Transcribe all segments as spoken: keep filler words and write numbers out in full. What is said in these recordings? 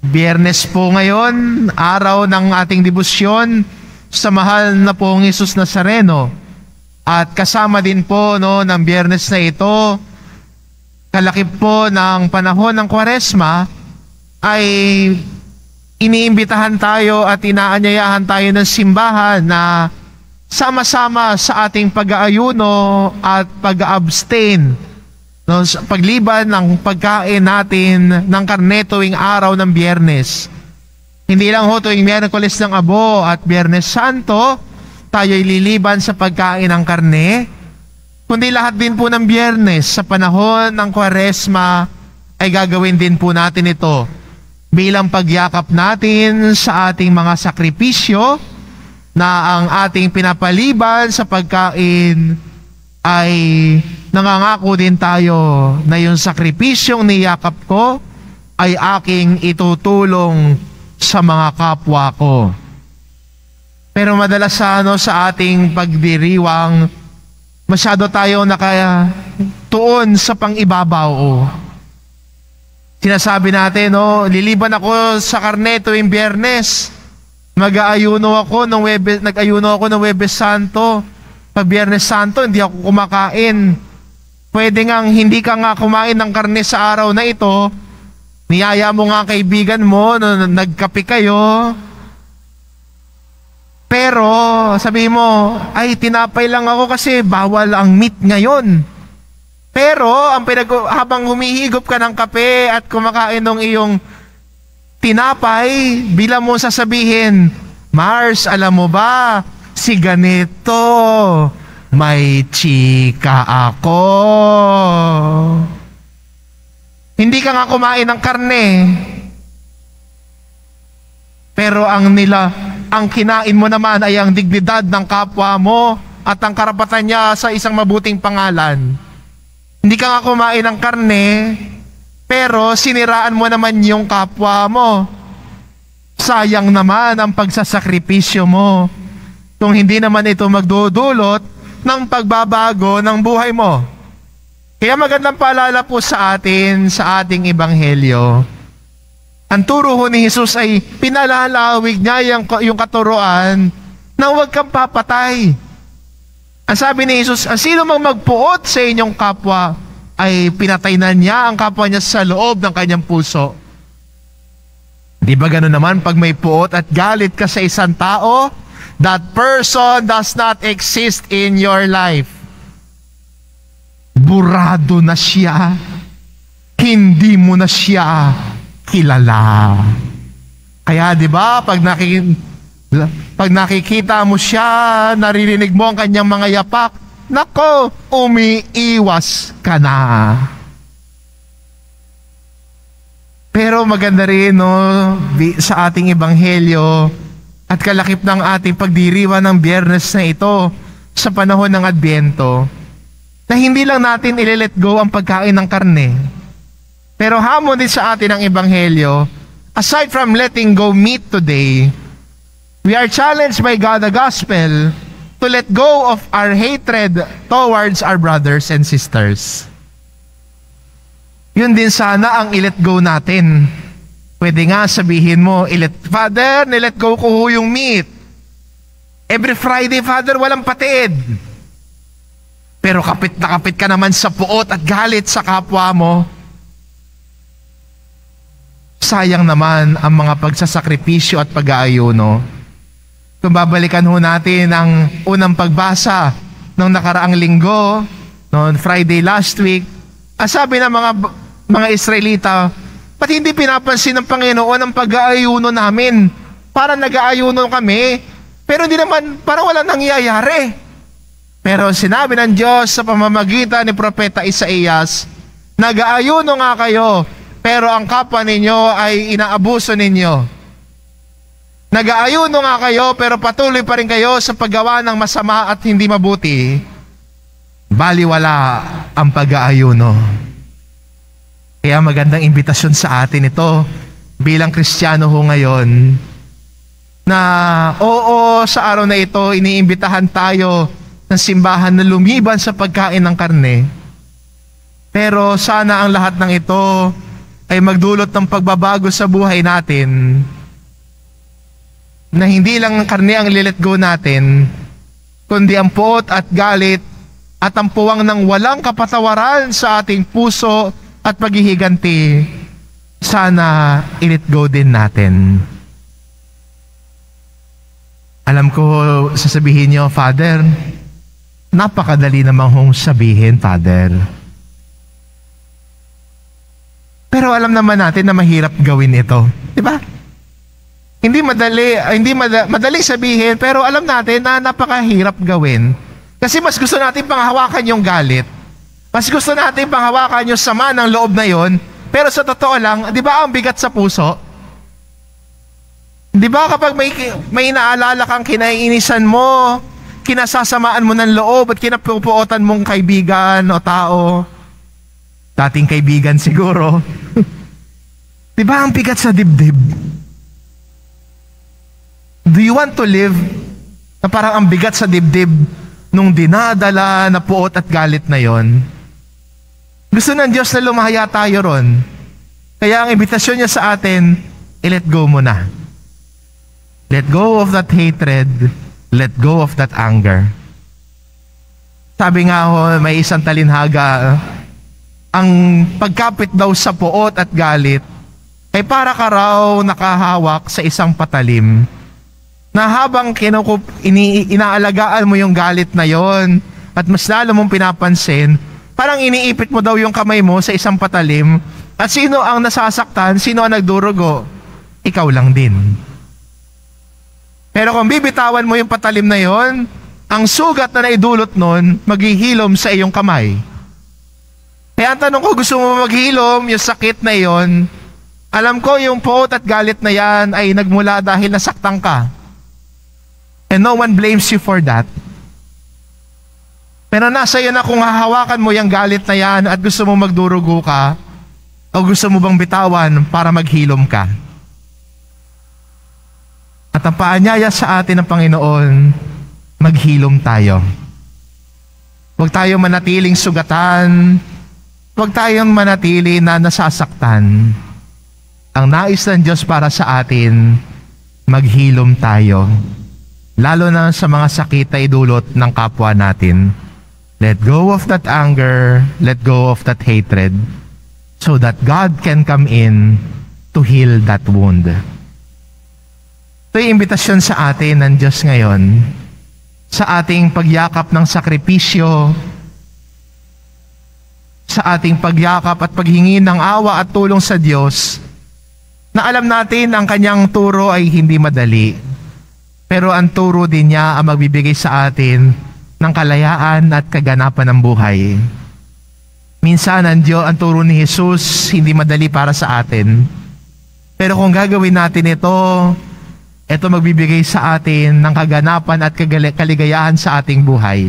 Biyernes po ngayon, araw ng ating debosyon sa mahal na pong Jesus Nazareno. At kasama din po no, ng Biyernes na ito, kalakip po ng panahon ng Kwaresma, ay iniimbitahan tayo at inaanyayahan tayo ng simbahan na sama-sama sa ating pag-aayuno at pag-abstain. No, pagliban ng pagkain natin ng karne tuwing araw ng Biyernes. Hindi lang ho tuwing Miyerkules ng Abo at Biyernes Santo, tayo'y liliban sa pagkain ng karne, kundi lahat din po ng Biyernes sa panahon ng Kwaresma ay gagawin din po natin ito bilang pagyakap natin sa ating mga sakripisyo na ang ating pinapaliban sa pagkain ay nangangako din tayo na yung sakripisyong niyakap ko ay aking itutulong sa mga kapwa ko. Pero madalas ano, sa ating pagdiriwang, masyado tayo nakatuon sa pangibabaw. Sinasabi natin, no, liliban ako sa karne tuwing Biyernes. Mag-aayuno ako ng Webes, nag-ayuno ako ng Webes Santo. Pag Biyernes Santo, hindi ako kumakain. Pwede ngang hindi ka nga kumain ng karne sa araw na ito, niyaya mo nga kaibigan mo, no, nagkape kayo, pero sabi mo, ay tinapay lang ako kasi bawal ang meat ngayon. Pero ang pinag habang humihigop ka ng kape at kumakain ng iyong tinapay, bila mo sasabihin, Mars, alam mo ba, si ganito, may chika ako. Hindi ka nga kumain ng karne. Pero ang nila, ang kinain mo naman ay ang dignidad ng kapwa mo at ang karapatan niya sa isang mabuting pangalan. Hindi ka nga kumain ng karne, pero siniraan mo naman yung kapwa mo. Sayang naman ang pagsasakripisyo mo kung hindi naman ito magdudulot ng pagbabago ng buhay mo. Kaya magandang paalala po sa atin, sa ating ebanghelyo. Ang turo ho ni Jesus ay pinalalawig niya yung, yung katuroan na huwag kang papatay. Ang sabi ni Jesus, ang sino mang magpuot sa inyong kapwa ay pinatay na niya ang kapwa niya sa loob ng kanyang puso. Di ba gano'n naman pag may puot at galit ka sa isang tao, that person does not exist in your life. Burado na siya. Hindi mo na siya kilala. Kaya di ba pag, naki, pag nakikita mo siya, naririnig mo ang kanyang mga yapak, nako, umiiwas ka na. Pero maganda rin no, sa ating ebanghelyo at kalakip ng ating pagdiriwang ng Biyernes na ito sa panahon ng Adbyento, na hindi lang natin ile-let go ang pagkain ng karne. Pero hamon din sa atin ang ebanghelyo, aside from letting go meat today, we are challenged by God the Gospel to let go of our hatred towards our brothers and sisters. Yun din sana ang i-let go natin. Pwede nga sabihin mo, ilet, Father, nilet go ko ho yung meat. Every Friday, Father, walang patid. Pero kapit na kapit ka naman sa puot at galit sa kapwa mo. Sayang naman ang mga pagsasakripisyo at pag-aayuno. Kung babalikan ho natin ang unang pagbasa ng nakaraang linggo, noon Friday last week, ang sabi ng mga, mga Israelita, pati hindi pinapansin ng Panginoon ang pag-aayuno namin. Para nag-aayuno kami, pero hindi naman, parang walang nangyayari. Pero sinabi ng Diyos sa pamamagitan ni Propeta Isaías, nag-aayuno nga kayo, pero ang kapwa ninyo ay inaabuso ninyo. Nag-aayuno nga kayo, pero patuloy pa rin kayo sa paggawa ng masama at hindi mabuti. Baliwala ang pag-aayuno. Kaya magandang imbitasyon sa atin ito bilang Kristiyano ho ngayon, na oo, sa araw na ito, iniimbitahan tayo ng simbahan na lumiban sa pagkain ng karne. Pero sana ang lahat ng ito ay magdulot ng pagbabago sa buhay natin, na hindi lang karne ang lilet go natin, kundi ang puot at galit at ang puwang ng walang kapatawaran sa ating puso at paghihiganti, sana i-let go din natin. Alam ko, sasabihin niyo, Father, napakadali namang hong sabihin, Father. Pero alam naman natin na mahirap gawin ito. Di ba? Hindi madali, hindi madali, madali sabihin, pero alam natin na napakahirap gawin. Kasi mas gusto natin panghawakan yung galit. Mas gusto natin panghawakan yung sama ng loob na yon. Pero sa totoo lang, di ba ang bigat sa puso? Di ba kapag may, may inaalala kang kinaiinisan mo, kinasasamaan mo ng loob at kinapupuotan mong kaibigan o tao, dating kaibigan siguro, di ba ang bigat sa dibdib? Do you want to live na parang ang bigat sa dibdib nung dinadala na puot at galit na yon? Gusto ng Diyos na lumahaya tayo ron. Kaya ang imbitasyon niya sa atin, i-let go mo na. Let go of that hatred. Let go of that anger. Sabi nga ho, may isang talinhaga, ang pagkapit daw sa puot at galit ay para ka raw nakahawak sa isang patalim na habang kinukup, ini, inaalagaan mo yung galit na yon at mas lalo mong pinapansin, parang iniipit mo daw yung kamay mo sa isang patalim at sino ang nasasaktan, sino ang nagdurugo? Ikaw lang din. Pero kung bibitawan mo yung patalim na yon, ang sugat na naidulot nun, maghihilom sa iyong kamay. Kaya ang tanong ko, gusto mo maghilom yung sakit na yon? Alam ko yung puot at galit na yan ay nagmula dahil nasaktan ka. And no one blames you for that. Pero nasa iyo na kung hahawakan mo yung galit na yan at gusto mo magdurugo ka, o gusto mo bang bitawan para maghilom ka? At ang paanyaya sa atin ng Panginoon, maghilom tayo. Huwag tayong manatiling sugatan, huwag tayong manatili na nasasaktan. Ang nais ng Diyos para sa atin, maghilom tayo. Lalo na sa mga sakit na idulot ng kapwa natin. Let go of that anger, let go of that hatred, so that God can come in to heal that wound. Ito yung imbitasyon sa atin ng Diyos ngayon, sa ating pagyakap ng sakripisyo, sa ating pagyakap at paghingi ng awa at tulong sa Diyos, na alam natin ang kanyang turo ay hindi madali. Pero ang turo din niya ang magbibigay sa atin ng kalayaan at kaganapan ng buhay. Minsan ang Diyos, ang turo ni Jesus, hindi madali para sa atin. Pero kung gagawin natin ito, ito magbibigay sa atin ng kaganapan at kaligayahan sa ating buhay.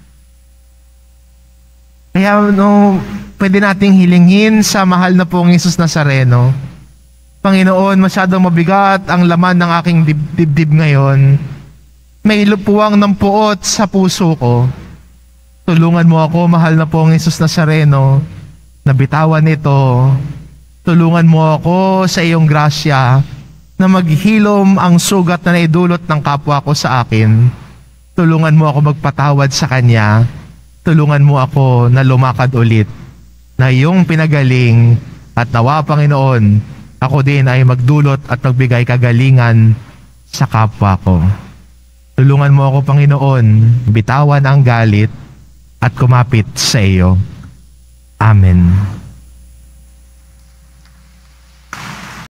Kaya no, pwede nating hilingin sa mahal na pong Jesus Nazareno, Panginoon, masyadong mabigat ang laman ng aking dib- dibdib ngayon. May lupuwang ng puot sa puso ko. Tulungan mo ako, mahal na pong Jesus Nazareno, na bitawan ito. Tulungan mo ako sa iyong grasya na maghilom ang sugat na naidulot ng kapwa ko sa akin. Tulungan mo ako magpatawad sa kanya. Tulungan mo ako na lumakad ulit na iyong pinagaling at nawa, Panginoon, ako din ay magdulot at magbigay kagalingan sa kapwa ko. Tulungan mo ako, Panginoon, bitawan ang galit at kumapit sa iyo. Amen.